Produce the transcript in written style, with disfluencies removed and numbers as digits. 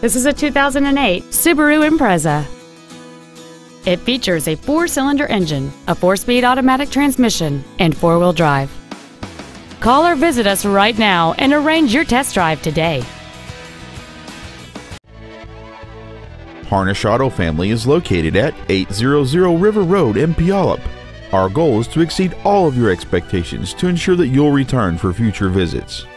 This is a 2008 Subaru Impreza. It features a 4-cylinder engine, a 4-speed automatic transmission, and 4-wheel drive. Call or visit us right now and arrange your test drive today. Harnish Auto Family is located at 800 River Road in Puyallup. Our goal is to exceed all of your expectations to ensure that you'll return for future visits.